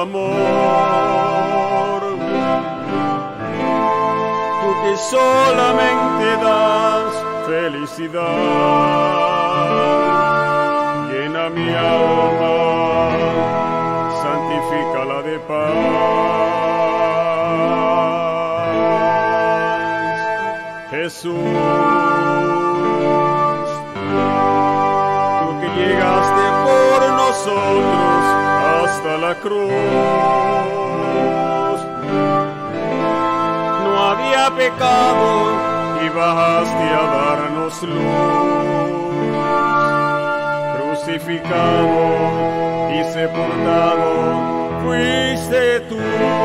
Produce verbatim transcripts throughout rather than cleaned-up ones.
amor. Tú que solamente das felicidad, llena mi alma, santifícala de paz. Jesús, tú que llegaste por nosotros hasta la cruz, no había pecado y bajaste a darnos luz. Crucificado y sepultado fuiste tú.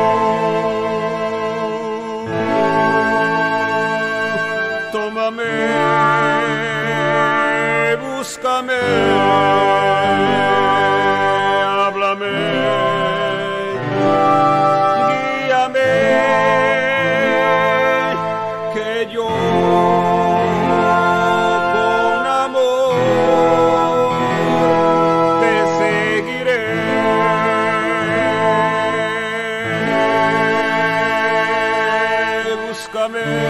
Tómame, búscame, háblame, guíame, que yo con amor te seguiré. Búscame,